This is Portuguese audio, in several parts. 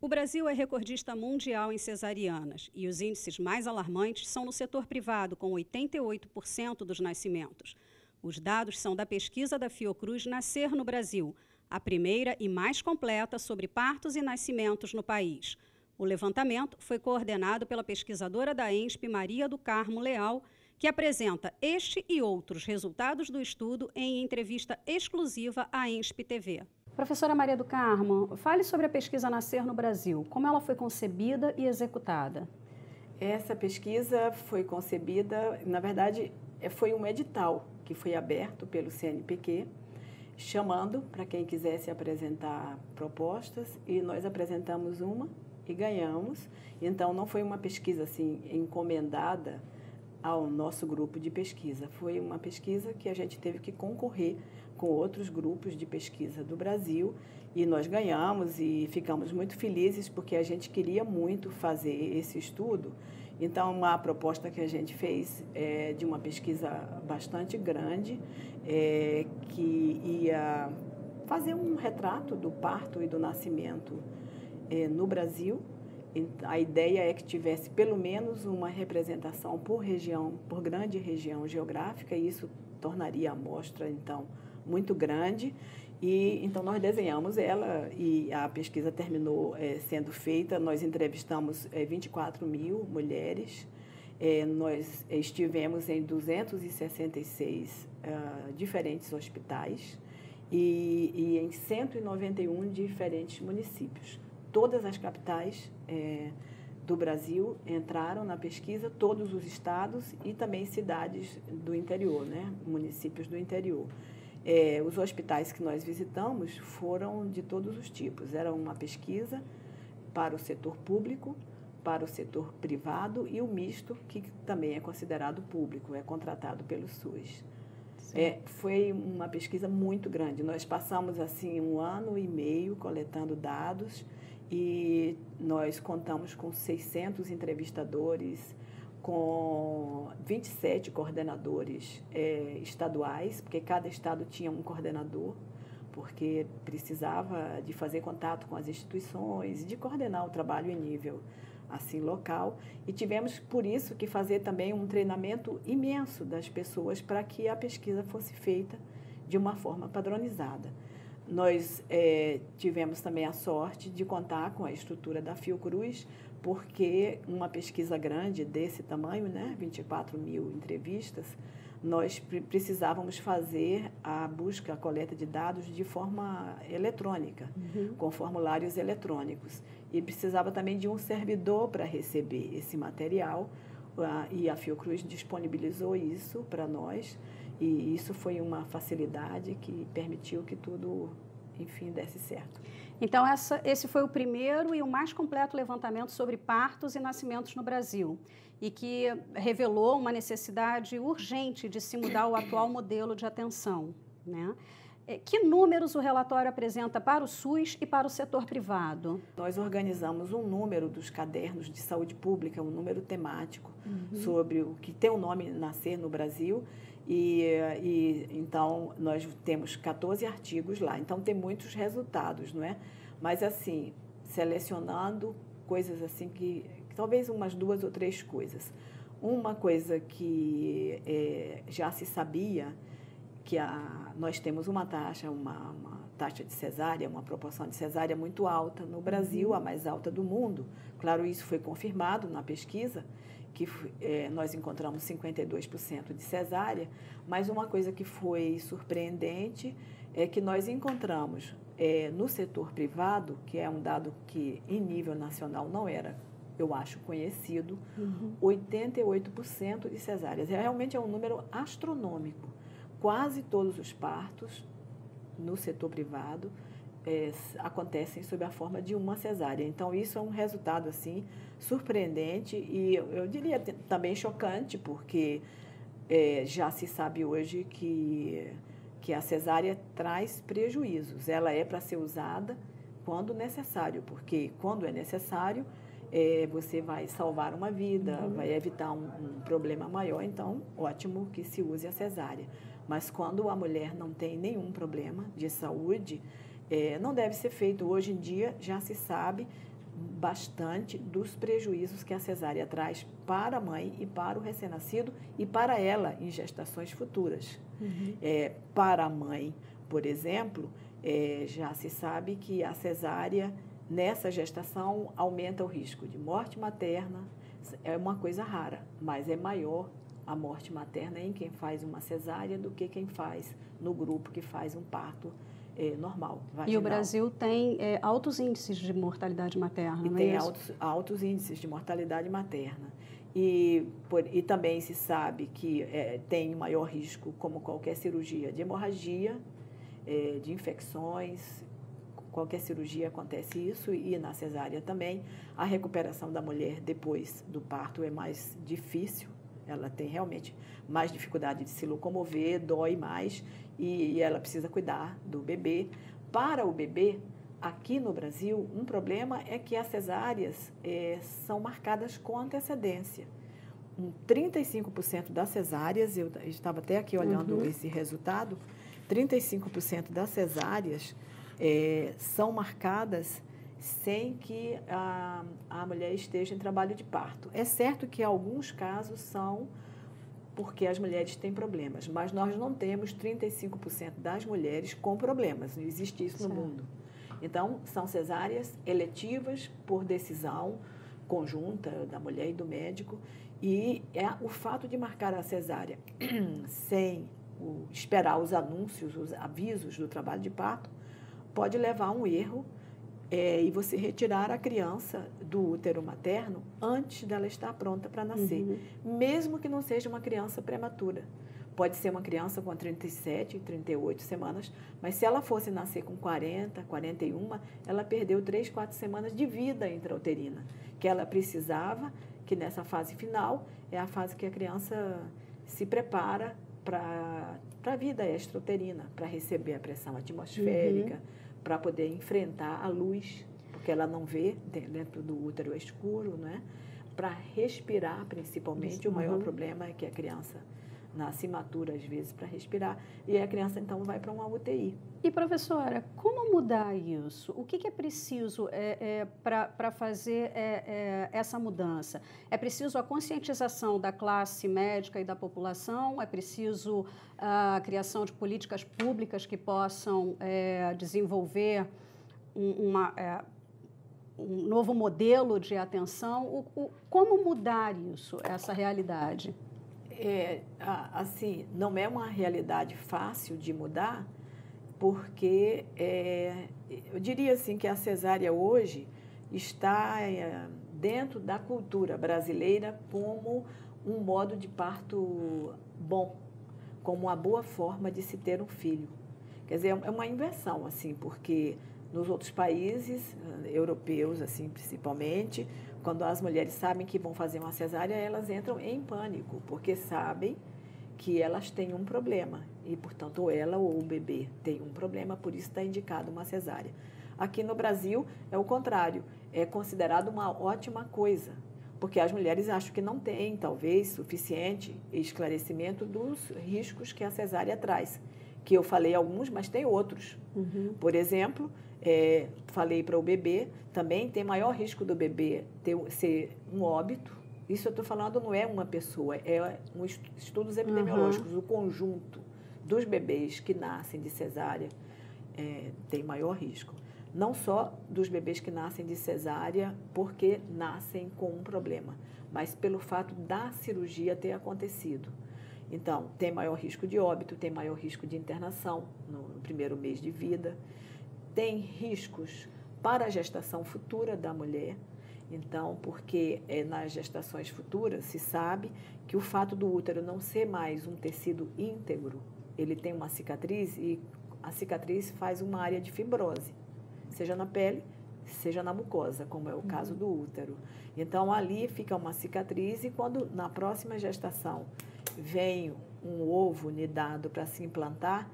O Brasil é recordista mundial em cesarianas e os índices mais alarmantes são no setor privado, com 88% dos nascimentos. Os dados são da pesquisa da Fiocruz Nascer no Brasil, a primeira e mais completa sobre partos e nascimentos no país. O levantamento foi coordenado pela pesquisadora da ENSP, Maria do Carmo Leal, que apresenta este e outros resultados do estudo em entrevista exclusiva à ENSP TV. Professora Maria do Carmo, fale sobre a pesquisa Nascer no Brasil, como ela foi concebida e executada. Essa pesquisa foi concebida, na verdade, foi um edital que foi aberto pelo CNPq, chamando para quem quisesse apresentar propostas, e nós apresentamos uma e ganhamos. Então, não foi uma pesquisa assim encomendada ao nosso grupo de pesquisa, foi uma pesquisa que a gente teve que concorrer com outros grupos de pesquisa do Brasil, e nós ganhamos e ficamos muito felizes porque a gente queria muito fazer esse estudo. Então, uma proposta que a gente fez é de uma pesquisa bastante grande, que ia fazer um retrato do parto e do nascimento no Brasil. A ideia é que tivesse pelo menos uma representação por região, por grande região geográfica, e isso tornaria a amostra, então, muito grande. E então nós desenhamos ela e a pesquisa terminou sendo feita. Nós entrevistamos 24 mil mulheres, nós estivemos em 266 diferentes hospitais e em 191 diferentes municípios. Todas as capitais do Brasil entraram na pesquisa, todos os estados e também cidades do interior, né? Municípios do interior. Os hospitais que nós visitamos foram de todos os tipos. Era uma pesquisa para o setor público, para o setor privado e o misto, que também é considerado público, é contratado pelo SUS. Foi uma pesquisa muito grande. Nós passamos assim 1 ano e meio coletando dados e nós contamos com 600 entrevistadores, com 27 coordenadores estaduais, porque cada estado tinha um coordenador, porque precisava de fazer contato com as instituições e de coordenar o trabalho em nível assim local. E tivemos, por isso, que fazer também um treinamento imenso das pessoas para que a pesquisa fosse feita de uma forma padronizada. Nós tivemos também a sorte de contar com a estrutura da Fiocruz, porque uma pesquisa grande desse tamanho, né, 24 mil entrevistas, nós precisávamos fazer a busca, a coleta de dados de forma eletrônica, com formulários eletrônicos. E precisava também de um servidor para receber esse material, e a Fiocruz disponibilizou isso para nós, e isso foi uma facilidade que permitiu que tudo, enfim, desse certo. Então, esse foi o primeiro e o mais completo levantamento sobre partos e nascimentos no Brasil, e que revelou uma necessidade urgente de se mudar o atual modelo de atenção, né? Que números o relatório apresenta para o SUS e para o setor privado? Nós organizamos um número dos cadernos de saúde pública, um número temático, sobre o que tem o nome Nascer no Brasil, e então nós temos 14 artigos lá, então tem muitos resultados, não é? Mas assim, selecionando coisas assim que talvez umas 2 ou 3 coisas. Uma coisa que já se sabia, que nós temos uma taxa de cesárea, uma proporção de cesárea muito alta no Brasil, a mais alta do mundo. Claro, isso foi confirmado na pesquisa, que nós encontramos 52% de cesárea, mas uma coisa que foi surpreendente é que nós encontramos no setor privado, que é um dado que em nível nacional não era, eu acho, conhecido, 88% de cesáreas. Realmente é um número astronômico. Quase todos os partos no setor privado acontecem sob a forma de uma cesárea. Então, isso é um resultado assim surpreendente e eu diria também chocante, porque já se sabe hoje que a cesárea traz prejuízos. Ela é para ser usada quando necessário, porque quando é necessário, você vai salvar uma vida, vai evitar um problema maior, então ótimo que se use a cesárea. Mas quando a mulher não tem nenhum problema de saúde, não deve ser feito. Hoje em dia já se sabe bastante dos prejuízos que a cesárea traz para a mãe e para o recém-nascido e para ela em gestações futuras. Para a mãe, por exemplo, já se sabe que a cesárea, nessa gestação, aumenta o risco de morte materna. É uma coisa rara, mas é maior a morte materna em quem faz uma cesárea do que quem faz no grupo que faz um parto normal, vaginal. E o Brasil tem altos índices de mortalidade materna, e não tem é isso? altos índices de mortalidade materna. E também se sabe que tem maior risco, como qualquer cirurgia, de hemorragia, de infecções. Qualquer cirurgia acontece isso, e na cesárea também. A recuperação da mulher depois do parto é mais difícil, ela tem realmente mais dificuldade de se locomover, dói mais, e ela precisa cuidar do bebê. Para o bebê, aqui no Brasil, um problema é que as cesáreas são marcadas com antecedência. 35% das cesáreas, eu estava até aqui olhando esse resultado, 35% das cesáreas são marcadas sem que a mulher esteja em trabalho de parto. É certo que alguns casos são porque as mulheres têm problemas, mas nós não temos 35% das mulheres com problemas, não existe isso no mundo. Então, são cesáreas eletivas por decisão conjunta da mulher e do médico, e o fato de marcar a cesárea sem esperar os anúncios, os avisos do trabalho de parto, pode levar a um erro e você retirar a criança do útero materno antes dela estar pronta para nascer, mesmo que não seja uma criança prematura. Pode ser uma criança com 37, 38 semanas, mas se ela fosse nascer com 40, 41, ela perdeu 3, 4 semanas de vida intrauterina, que ela precisava, que nessa fase final é a fase que a criança se prepara para a vida extrauterina, para receber a pressão atmosférica, para poder enfrentar a luz, porque ela não vê, dentro do útero é escuro, não é? Para respirar, principalmente, o maior problema é que a criança nasce imatura, às vezes, para respirar, e a criança, então, vai para uma UTI. E, professora, como mudar isso? O que é preciso para fazer essa mudança? É preciso a conscientização da classe médica e da população? É preciso a criação de políticas públicas que possam desenvolver um novo modelo de atenção? Como mudar isso, essa realidade? Assim, não é uma realidade fácil de mudar, porque eu diria assim que a cesárea hoje está dentro da cultura brasileira como um modo de parto bom, como uma boa forma de se ter um filho. Quer dizer, é uma inversão, assim, porque nos outros países europeus, assim, principalmente, quando as mulheres sabem que vão fazer uma cesárea, elas entram em pânico, porque sabem que elas têm um problema e, portanto, ou ela ou o bebê tem um problema, por isso está indicado uma cesárea. Aqui no Brasil é o contrário, é considerado uma ótima coisa, porque as mulheres acham que não têm, talvez, suficiente esclarecimento dos riscos que a cesárea traz, que eu falei alguns, mas tem outros. Por exemplo, falei para o bebê, também tem maior risco do bebê ser um óbito. Isso eu estou falando não é uma pessoa, é estudos epidemiológicos. O conjunto dos bebês que nascem de cesárea tem maior risco. Não só dos bebês que nascem de cesárea porque nascem com um problema, mas pelo fato da cirurgia ter acontecido. Então, tem maior risco de óbito, tem maior risco de internação no primeiro mês de vida, tem riscos para a gestação futura da mulher. Então, porque nas gestações futuras se sabe que o fato do útero não ser mais um tecido íntegro, ele tem uma cicatriz e a cicatriz faz uma área de fibrose, seja na pele, seja na mucosa, como é o caso do útero. Então, ali fica uma cicatriz e quando na próxima gestação vem um ovo nidado para se implantar,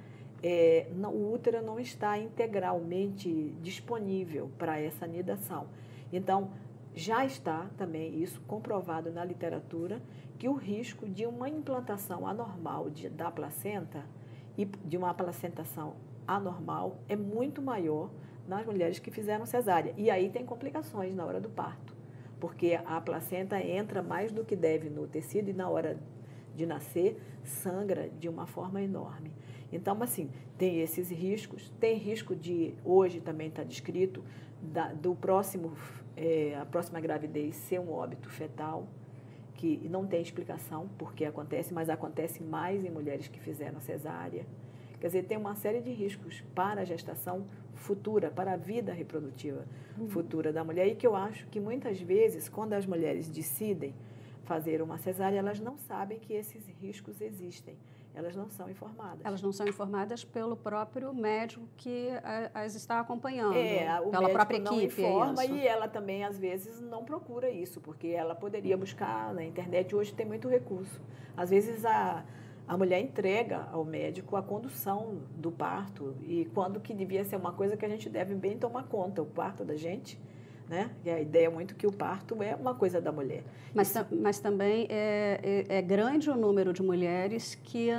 o útero não está integralmente disponível para essa nidação. Então, já está também isso comprovado na literatura, que o risco de uma implantação anormal da placenta e de uma placentação anormal é muito maior nas mulheres que fizeram cesárea. E aí tem complicações na hora do parto, porque a placenta entra mais do que deve no tecido e na hora de nascer sangra de uma forma enorme. Então, assim, tem esses riscos. Tem risco de, hoje também está descrito, a próxima gravidez ser um óbito fetal, que não tem explicação por que acontece, mas acontece mais em mulheres que fizeram cesárea. Quer dizer, tem uma série de riscos para a gestação futura, para a vida reprodutiva futura da mulher, e que eu acho que muitas vezes, quando as mulheres decidem fazer uma cesárea, elas não sabem que esses riscos existem. Elas não são informadas. Elas não são informadas pelo próprio médico que as está acompanhando, o pela própria médico equipe. Não informa, e ela também, às vezes, não procura isso, porque ela poderia buscar na internet. Hoje tem muito recurso. Às vezes, a mulher entrega ao médico a condução do parto, e quando que devia ser uma coisa que a gente deve bem tomar conta, o parto da gente, né? E a ideia é muito que o parto é uma coisa da mulher. Mas também é grande o número de mulheres que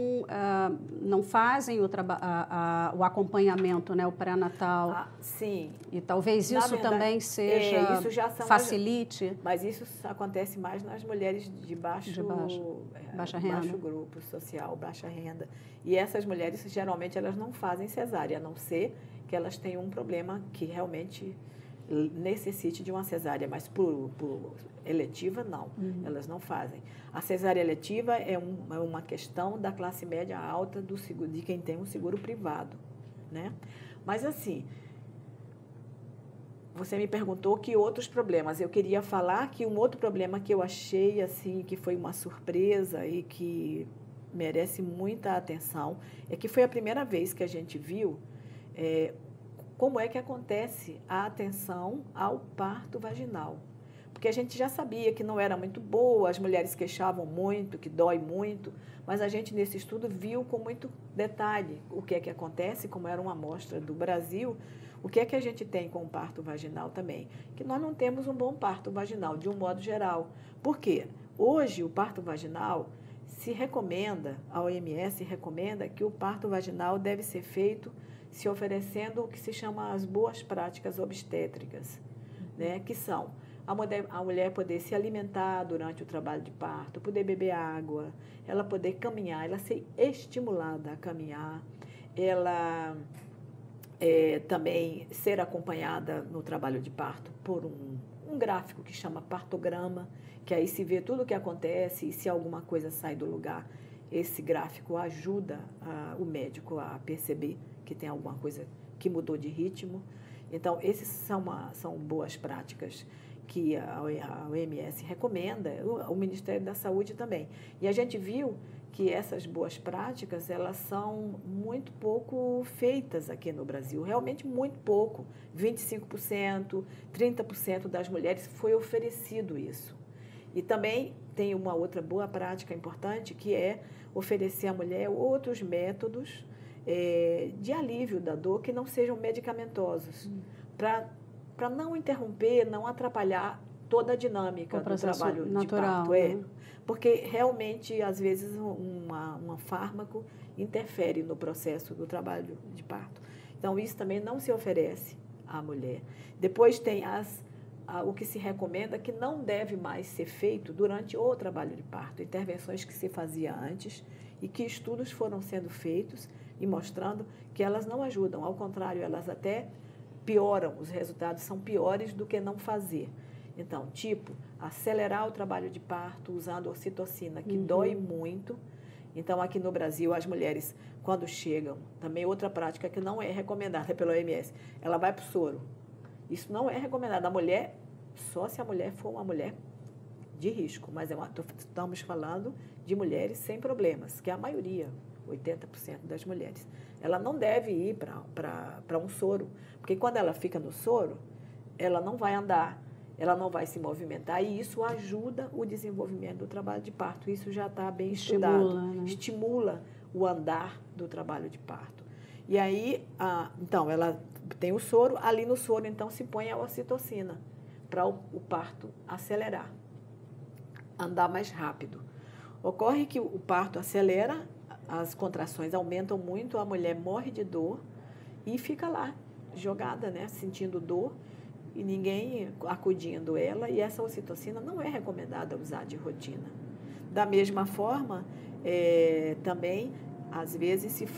não fazem o acompanhamento, né, o pré-natal. Sim. E talvez isso também seja, facilite. Mas isso acontece mais nas mulheres de baixa renda. Baixo grupo social, baixa renda. E essas mulheres, geralmente, elas não fazem cesárea, a não ser que elas tenham um problema que realmente necessite de uma cesárea, mas por eletiva, não. Elas não fazem. A cesárea eletiva é uma questão da classe média alta de quem tem um seguro privado, né? Mas, assim, você me perguntou que outros problemas. Eu queria falar que um outro problema que eu achei, assim, que foi uma surpresa e que merece muita atenção, é que foi a primeira vez que a gente viu como é que acontece a atenção ao parto vaginal. Porque a gente já sabia que não era muito boa, as mulheres queixavam muito, que dói muito, mas a gente, nesse estudo, viu com muito detalhe o que é que acontece, como era uma amostra do Brasil, o que é que a gente tem com o parto vaginal também. Que nós não temos um bom parto vaginal, de um modo geral. Por quê? Hoje, o parto vaginal se recomenda, a OMS recomenda que o parto vaginal deve ser feito se oferecendo o que se chama as boas práticas obstétricas, né? Que são a mulher poder se alimentar durante o trabalho de parto, poder beber água, ela poder caminhar, ela ser estimulada a caminhar, ela também ser acompanhada no trabalho de parto por um gráfico que chama partograma, que aí se vê tudo o que acontece e se alguma coisa sai do lugar, esse gráfico ajuda o médico a perceber que tem alguma coisa que mudou de ritmo. Então, esses são boas práticas que a OMS recomenda, o Ministério da Saúde também. E a gente viu que essas boas práticas, elas são muito pouco feitas aqui no Brasil, realmente muito pouco. 25%, 30% das mulheres foi oferecido isso. E também tem uma outra boa prática importante, que é oferecer à mulher outros métodos de alívio da dor que não sejam medicamentosos, para não interromper, não atrapalhar toda a dinâmica do trabalho natural, de parto. Porque realmente, às vezes, um fármaco interfere no processo do trabalho de parto. Então, isso também não se oferece à mulher. Depois tem o que se recomenda que não deve mais ser feito durante o trabalho de parto, intervenções que se fazia antes e que estudos foram sendo feitos e mostrando que elas não ajudam, ao contrário, elas até pioram, os resultados são piores do que não fazer. Então, tipo, acelerar o trabalho de parto usando ocitocina, que dói muito. Então, aqui no Brasil, as mulheres, quando chegam, também outra prática que não é recomendada pela OMS, ela vai para o soro. Isso não é recomendado. A mulher, só se a mulher for uma mulher de risco, mas estamos falando de mulheres sem problemas, que é a maioria, 80% das mulheres. Ela não deve ir para um soro, porque quando ela fica no soro, ela não vai andar, ela não vai se movimentar, e isso ajuda o desenvolvimento do trabalho de parto. Isso já está bem estudado. Estimula o andar do trabalho de parto. E aí, então, ela tem o soro, ali no soro, então, se põe a ocitocina, para o parto acelerar, andar mais rápido. Ocorre que o parto acelera, as contrações aumentam muito, a mulher morre de dor e fica lá, jogada, né, sentindo dor e ninguém acudindo ela, e essa ocitocina não é recomendada usar de rotina. Da mesma forma, também, às vezes, se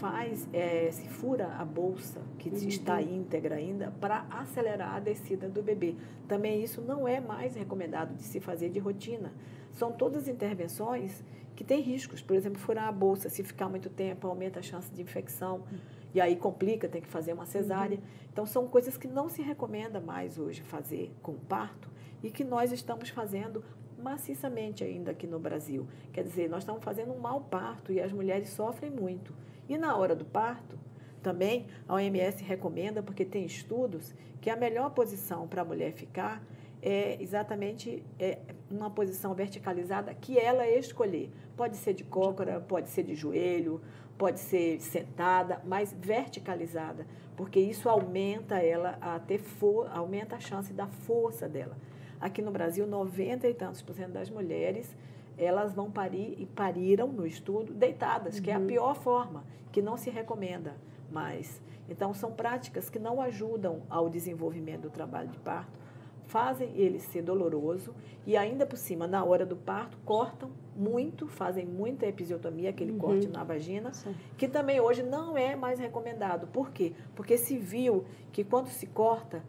fura a bolsa, que está íntegra ainda, para acelerar a descida do bebê. Também isso não é mais recomendado de se fazer de rotina. São todas intervenções que têm riscos. Por exemplo, furar a bolsa, se ficar muito tempo, aumenta a chance de infecção, e aí complica, tem que fazer uma cesárea. Então, são coisas que não se recomenda mais hoje fazer com parto e que nós estamos fazendo maciçamente ainda aqui no Brasil. Quer dizer, nós estamos fazendo um mau parto e as mulheres sofrem muito. E na hora do parto, também a OMS recomenda, porque tem estudos, que a melhor posição para a mulher ficar é exatamente uma posição verticalizada que ela escolher. Pode ser de cócora, pode ser de joelho, pode ser sentada, mas verticalizada, porque isso aumenta ela aumenta a chance da força dela. Aqui no Brasil, 90 e tantos % das mulheres, elas vão parir e pariram no estudo deitadas, que é a pior forma, que não se recomenda mais. Então, são práticas que não ajudam ao desenvolvimento do trabalho de parto, fazem ele ser doloroso e ainda por cima, na hora do parto, cortam muito, fazem muita episiotomia, aquele corte na vagina, que também hoje não é mais recomendado. Por quê? Porque se viu que quando se corta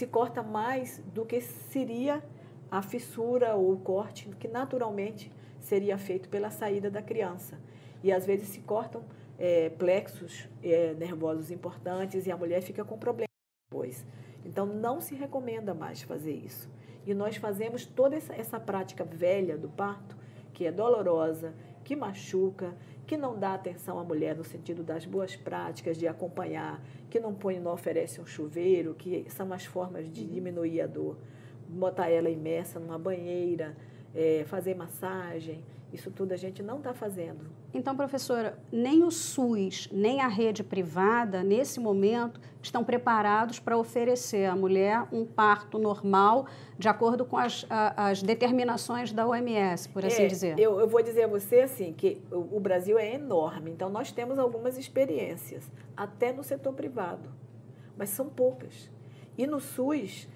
mais do que seria a fissura ou o corte que naturalmente seria feito pela saída da criança. E às vezes se cortam plexos nervosos importantes e a mulher fica com problemas depois. Então, não se recomenda mais fazer isso. E nós fazemos toda essa prática velha do parto, que é dolorosa, que machuca, que não dá atenção à mulher no sentido das boas práticas, de acompanhar, que não oferece um chuveiro, que são as formas de diminuir a dor. Botar ela imersa numa banheira, fazer massagem, isso tudo a gente não está fazendo. Então, professora, nem o SUS, nem a rede privada, nesse momento, estão preparados para oferecer à mulher um parto normal, de acordo com as determinações da OMS, por assim dizer. Eu vou dizer a você assim, que o Brasil é enorme, então nós temos algumas experiências, até no setor privado, mas são poucas. E no SUS,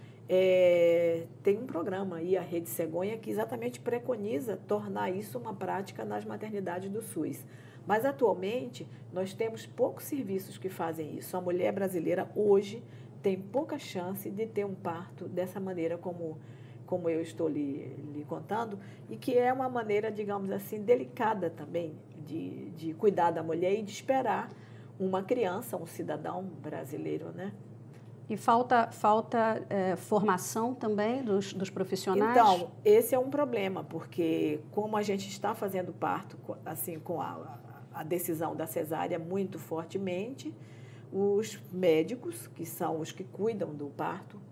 tem um programa aí, a Rede Cegonha, que exatamente preconiza tornar isso uma prática nas maternidades do SUS. Mas, atualmente, nós temos poucos serviços que fazem isso. A mulher brasileira, hoje, tem pouca chance de ter um parto dessa maneira como eu estou lhe contando, e que é uma maneira, digamos assim, delicada também de cuidar da mulher e de esperar uma criança, um cidadão brasileiro, né? E falta formação também dos profissionais? Então, esse é um problema, porque como a gente está fazendo parto, assim, com a decisão da cesárea muito fortemente, os médicos, que são os que cuidam do parto,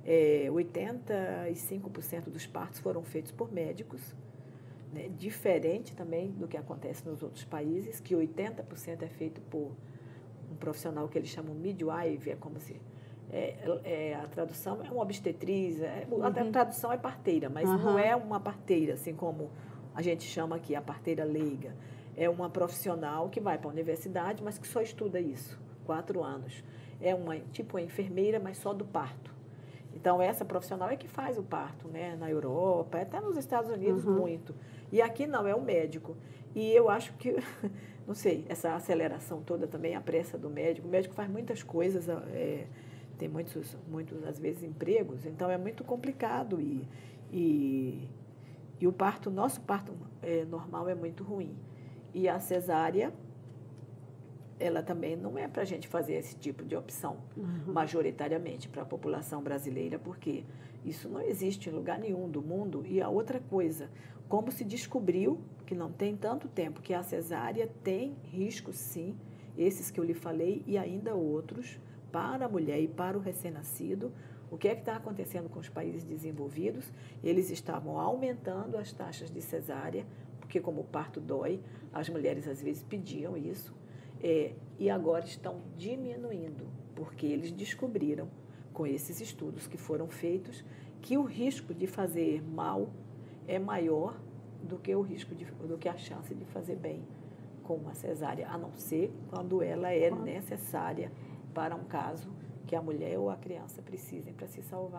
85% dos partos foram feitos por médicos, né? Diferente também do que acontece nos outros países, que 80% é feito por um profissional que eles chamam midwife, como se... a tradução é uma obstetriz, a tradução é parteira, mas não é uma parteira, assim como a gente chama aqui, a parteira leiga. É uma profissional que vai para a universidade, mas que só estuda isso, 4 anos. É uma enfermeira, mas só do parto. Então, essa profissional é que faz o parto, né? Na Europa, até nos Estados Unidos, muito. E aqui não, é o médico. E eu acho que, não sei, essa aceleração toda também, a pressa do médico. O médico faz muitas coisas, tem muitos, às vezes, empregos, então é muito complicado. E o parto, nosso parto normal é muito ruim. E a cesárea, ela também não é para a gente fazer esse tipo de opção, majoritariamente, para a população brasileira, porque isso não existe em lugar nenhum do mundo. E a outra coisa, como se descobriu, que não tem tanto tempo, que a cesárea tem riscos, sim, esses que eu lhe falei, e ainda outros, para a mulher e para o recém-nascido. O que é que está acontecendo com os países desenvolvidos? Eles estavam aumentando as taxas de cesárea, porque como o parto dói, as mulheres às vezes pediam isso, e agora estão diminuindo, porque eles descobriram, com esses estudos que foram feitos, que o risco de fazer mal é maior do que do que a chance de fazer bem com uma cesárea, a não ser quando ela é necessária para um caso que a mulher ou a criança precisem para se salvar.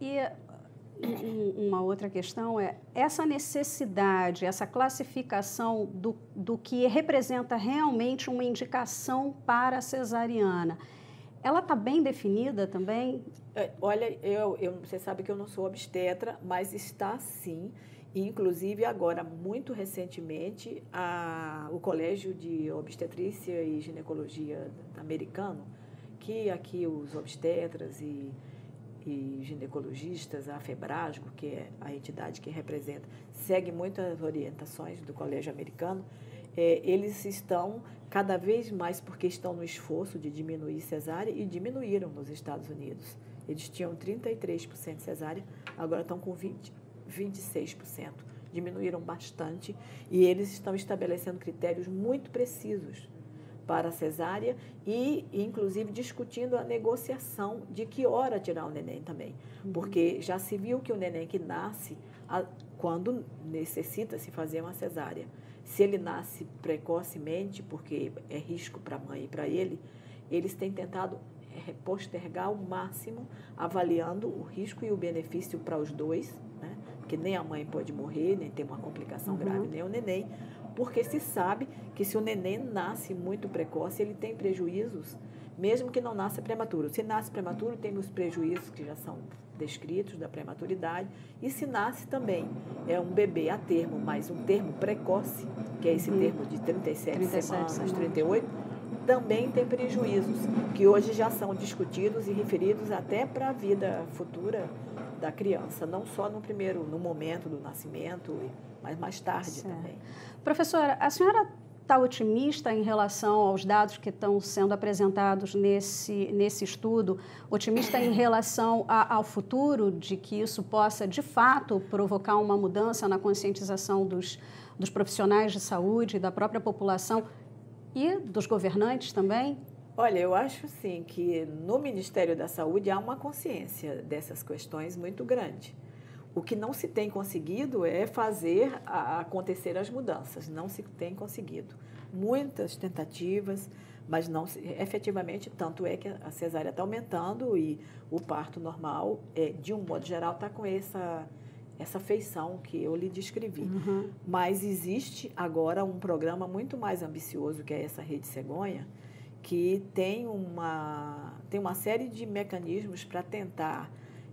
Uma outra questão é essa necessidade, essa classificação do que representa realmente uma indicação para a cesariana. Ela está bem definida também? Olha, você sabe que eu não sou obstetra, mas está sim. Inclusive, agora, muito recentemente, o Colégio de Obstetrícia e Ginecologia americano, que aqui os obstetras e ginecologistas, a FEBRASGO, que é a entidade que representa, segue muitas orientações do Colégio Americano, eles estão cada vez mais, porque estão no esforço de diminuir cesárea, e diminuíram nos Estados Unidos. Eles tinham 33% cesárea, agora estão com 26%. Diminuíram bastante e eles estão estabelecendo critérios muito precisos para a cesárea e, inclusive, discutindo a negociação de que hora tirar o neném também. Porque já se viu que o neném que nasce, quando necessita se fazer uma cesárea, se ele nasce precocemente, porque é risco para a mãe e para ele, eles têm tentado postergar ao máximo, avaliando o risco e o benefício para os dois, né? Porque nem a mãe pode morrer, nem ter uma complicação grave, nem o neném, porque se sabe que se o neném nasce muito precoce, ele tem prejuízos, mesmo que não nasça prematuro. Se nasce prematuro, tem os prejuízos que já são descritos da prematuridade, e se nasce também é um bebê a termo, mas um termo precoce, que é esse termo de 37 semanas, 38, também tem prejuízos, que hoje já são discutidos e referidos até para a vida futura da criança, não só no momento do nascimento, mas mais tarde também. Professora, a senhora está otimista em relação aos dados que estão sendo apresentados nesse estudo? Otimista em relação ao futuro, de que isso possa, de fato, provocar uma mudança na conscientização dos profissionais de saúde, da própria população e dos governantes também? Olha, eu acho sim que no Ministério da Saúde há uma consciência dessas questões muito grande. O que não se tem conseguido é fazer acontecer as mudanças, não se tem conseguido. Muitas tentativas, mas não efetivamente, tanto é que a cesárea está aumentando e o parto normal, de um modo geral, está com essa feição que eu lhe descrevi. Mas existe agora um programa muito mais ambicioso, que é essa Rede Cegonha, que tem uma série de mecanismos para tentar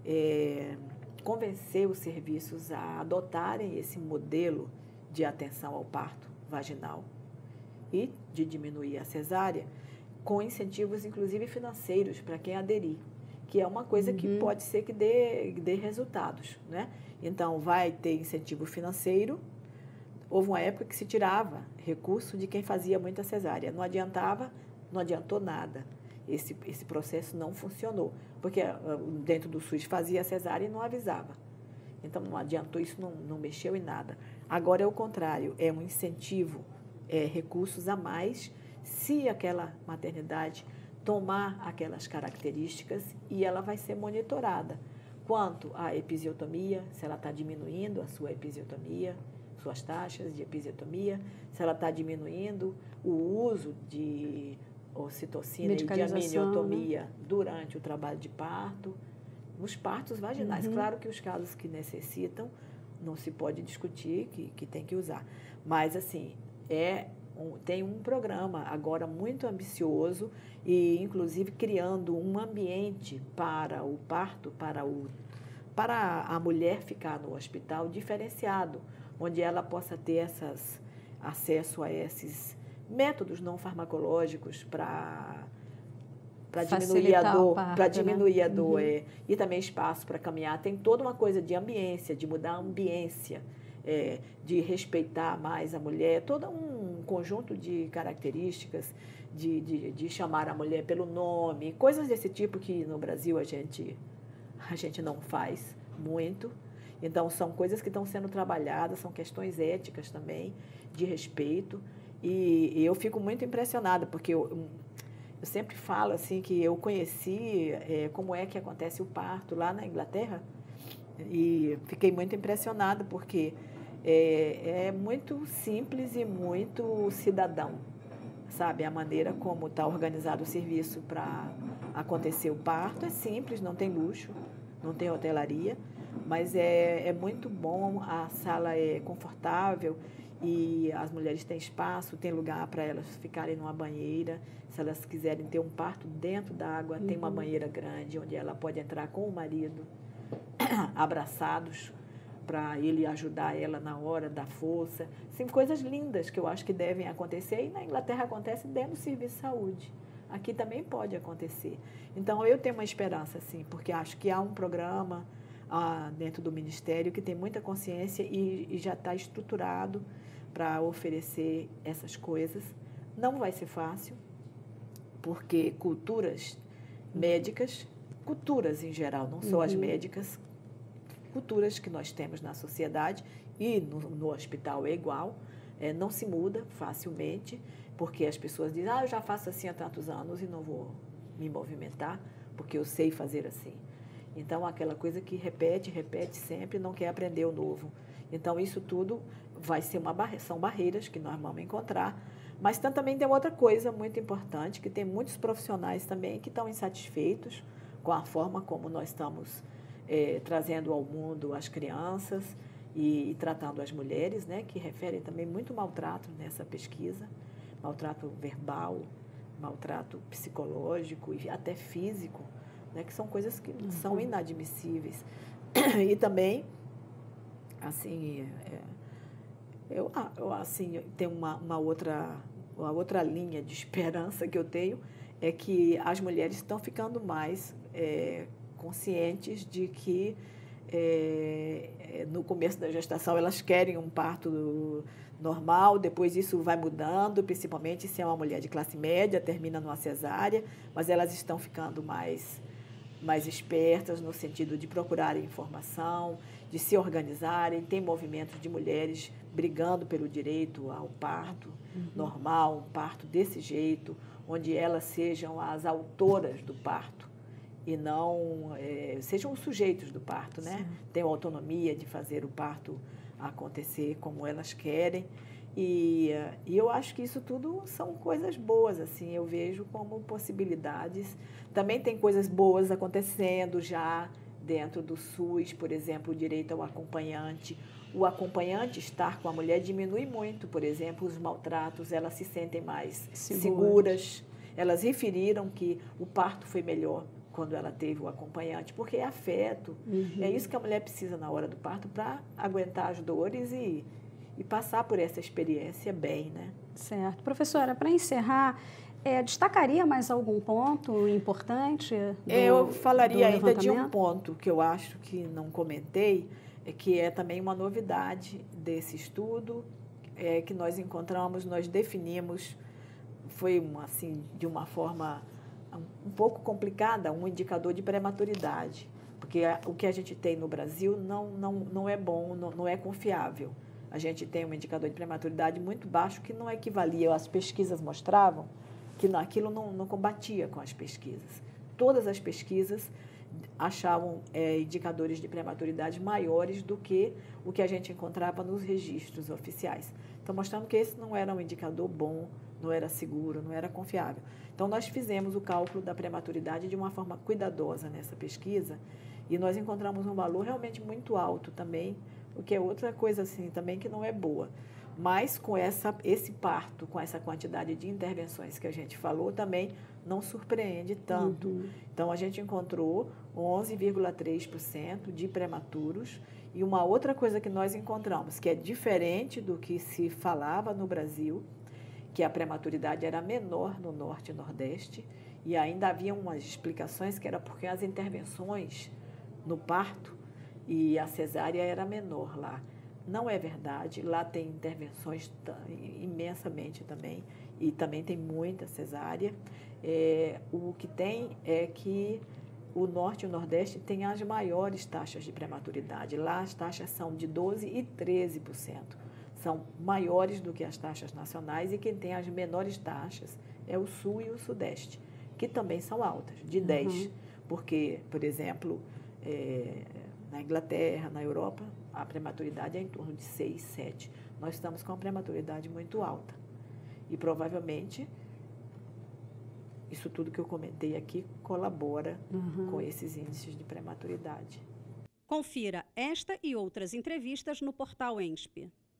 convencer os serviços a adotarem esse modelo de atenção ao parto vaginal e de diminuir a cesárea, com incentivos, inclusive financeiros, para quem aderir, que é uma coisa que pode ser que dê resultados, né? Então, vai ter incentivo financeiro. Houve uma época que se tirava recurso de quem fazia muita cesárea. Não adiantou nada. Esse processo não funcionou, porque dentro do SUS fazia a cesárea e não avisava. Então, não adiantou, isso não mexeu em nada. Agora é o contrário, é um incentivo, recursos a mais, se aquela maternidade tomar aquelas características, e ela vai ser monitorada. Quanto à episiotomia, se ela está diminuindo a sua episiotomia, suas taxas de episiotomia, se ela está diminuindo o uso de ocitocina e de amniotomia durante o trabalho de parto, nos partos vaginais. Claro que os casos que necessitam, não se pode discutir que tem que usar. Mas, assim, tem um programa agora muito ambicioso e, inclusive, criando um ambiente para o parto, para a mulher ficar no hospital diferenciado, onde ela possa ter acesso a esses métodos não farmacológicos para diminuir a dor, a dor, e também espaço para caminhar. Tem toda uma coisa de ambiência, de mudar a ambiência, de respeitar mais a mulher, todo um conjunto de características, de chamar a mulher pelo nome, coisas desse tipo que no Brasil a gente não faz muito. Então, são coisas que estão sendo trabalhadas, são questões éticas também, de respeito. E eu fico muito impressionada, porque eu sempre falo assim que eu conheci como é que acontece o parto lá na Inglaterra, e fiquei muito impressionada, porque é muito simples e muito cidadão. sabe? A maneira como está organizado o serviço para acontecer o parto é simples, não tem luxo, não tem hotelaria, mas é muito bom, a sala é confortável e as mulheres têm espaço, tem lugar para elas ficarem numa banheira. Se elas quiserem ter um parto dentro da água, tem uma banheira grande onde ela pode entrar com o marido, abraçados, para ele ajudar ela na hora da força. São coisas lindas que eu acho que devem acontecer, e na Inglaterra acontece dentro do serviço de saúde. Aqui também pode acontecer. Então, eu tenho uma esperança, sim, porque acho que há um programa dentro do Ministério que tem muita consciência e já está estruturado para oferecer essas coisas. Não vai ser fácil, porque culturas médicas, culturas em geral, não só as médicas, culturas que nós temos na sociedade e no hospital é igual, não se muda facilmente, porque as pessoas dizem, eu já faço assim há tantos anos e não vou me movimentar, porque eu sei fazer assim. Então, aquela coisa que repete sempre, não quer aprender o novo. Então, isso tudo vai ser são barreiras que nós vamos encontrar, mas também tem outra coisa muito importante, que tem muitos profissionais também que estão insatisfeitos com a forma como nós estamos trazendo ao mundo as crianças e tratando as mulheres, né, que referem também muito maltrato nessa pesquisa, maltrato verbal, maltrato psicológico e até físico, né, que são coisas que são inadmissíveis. E também, assim, eu tenho uma outra linha de esperança que eu tenho, é que as mulheres estão ficando mais conscientes de que no começo da gestação elas querem um parto normal, depois isso vai mudando, principalmente se é uma mulher de classe média, termina numa cesárea, mas elas estão ficando mais espertas no sentido de procurarem informação, de se organizarem. Tem movimentos de mulheres brigando pelo direito ao parto normal, um parto desse jeito, onde elas sejam as autoras do parto e não sejam os sujeitos do parto, né? Sim. Tenham autonomia de fazer o parto acontecer como elas querem. E eu acho que isso tudo são coisas boas, assim, eu vejo como possibilidades. Também tem coisas boas acontecendo já dentro do SUS, por exemplo, o direito ao acompanhante. O acompanhante estar com a mulher diminui muito, por exemplo, os maltratos, elas se sentem mais seguras. Elas referiram que o parto foi melhor quando ela teve o acompanhante, porque é afeto. É isso que a mulher precisa na hora do parto para aguentar as dores e passar por essa experiência bem, né? Certo. Professora, para encerrar, destacaria mais algum ponto importante eu falaria ainda de um ponto que eu acho que não comentei, que é também uma novidade desse estudo, que nós encontramos, nós definimos, foi assim, de uma forma um pouco complicada, um indicador de prematuridade, porque o que a gente tem no Brasil não é bom, não é confiável. A gente tem um indicador de prematuridade muito baixo que não equivalia, as pesquisas mostravam que aquilo não combatia com as pesquisas. Todas as pesquisas achavam indicadores de prematuridade maiores do que o que a gente encontrava nos registros oficiais. Então, mostrando que esse não era um indicador bom, não era seguro, não era confiável. Então, nós fizemos o cálculo da prematuridade de uma forma cuidadosa nessa pesquisa e nós encontramos um valor realmente muito alto também, o que é outra coisa assim também que não é boa. Mas com esse parto, com essa quantidade de intervenções que a gente falou, também não surpreende tanto. Então, a gente encontrou 11,3% de prematuros. E uma outra coisa que nós encontramos, que é diferente do que se falava no Brasil, que a prematuridade era menor no Norte e Nordeste, e ainda havia umas explicações que era porque as intervenções no parto e a cesárea era menor lá. Não é verdade, lá tem intervenções imensamente também, e também tem muita cesárea. O que tem é que o Norte e o Nordeste têm as maiores taxas de prematuridade. Lá as taxas são de 12% e 13%. São maiores do que as taxas nacionais, e quem tem as menores taxas é o Sul e o Sudeste, que também são altas, de 10%. Porque, por exemplo, na Inglaterra, na Europa, a prematuridade é em torno de 6, 7. Nós estamos com uma prematuridade muito alta. E provavelmente isso tudo que eu comentei aqui colabora com esses índices de prematuridade. Confira esta e outras entrevistas no portal ENSP.